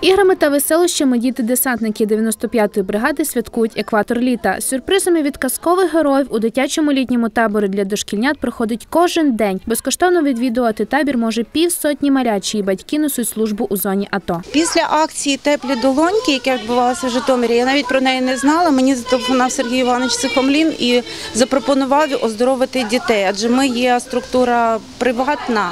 Іграми та веселощами діти-десантники 95-ї бригади святкують екватор літа. З сюрпризами від казкових героїв у дитячому літньому таборі для дошкільнят проходить кожен день. Безкоштовно відвідувати табір може півсотні малят, чиї батьки несуть службу у зоні АТО. Після акції «Теплі долоньки», яка відбувалася в Житомирі, я навіть про неї не знала, мені зателефонував Сергій Іванович Цихомлін і запропонував оздоровити дітей, адже ми є структура приватна.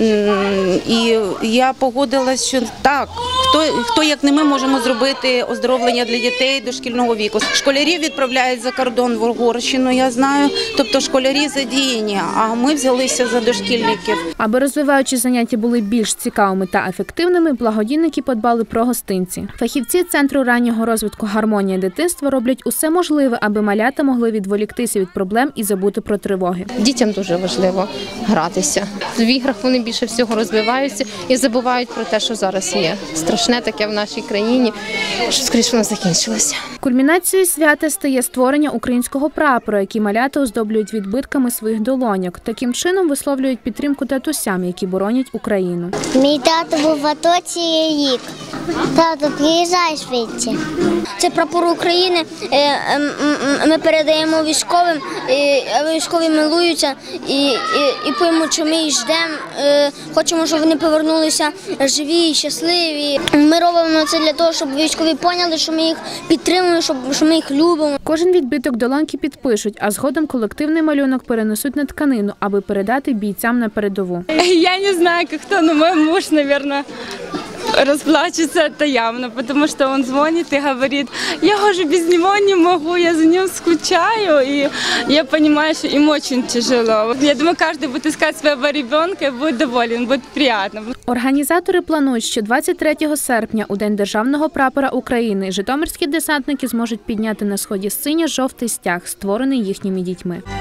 І я погодилась, що так, хто як не ми можемо зробити оздоровлення для дітей дошкільного віку. Школярів відправляють за кордон в Угорщину, я знаю, тобто школярі задіяні, а ми взялися за дошкільників. Аби розвиваючі заняття були більш цікавими та ефективними, благодійники подбали про гостинці. Фахівці Центру раннього розвитку «Гармонія дитинства» роблять усе можливе, аби малята могли відволіктися від проблем і забути про тривоги. Дітям дуже важливо гратися. В іграх вони більше всього розвиваються і забувають про те, що зараз є. Страшне таке в нашій країні, що скоріше воно закінчилося. Кульмінацією свята стає створення українського прапора, який малята оздоблюють відбитками своїх долоньок. Таким чином висловлюють підтримку татусям, які боронять Україну. Мій тато був в АТО цілий рік. Тато, приїжджай швидше. Це прапор України, ми передаємо військовим, військові милуються і поймуть, що ми їх ждемо, хочемо, щоб вони повернулися живі, щасливі. Ми робимо це для того, щоб військові поняли, що ми їх підтримуємо, що ми їх любимо. Кожен відбиток долоньки підпишуть, а згодом колективний малюнок перенесуть на тканину, аби передати бійцям на передову. Я не знаю, як хто, але мій муж, мабуть, расплачется это явно, потому что он звонит и говорит: я уже без него не могу, я за ним скучаю, и я понимаю, что им очень тяжело. Я думаю, каждый будет искать своего ребенка и будет доволен, будет приятно. Організатори планують, що 23 серпня, у День державного прапора України, житомирські десантники зможуть підняти на сході синьо-жовтий стяг, створений їхніми дітьми.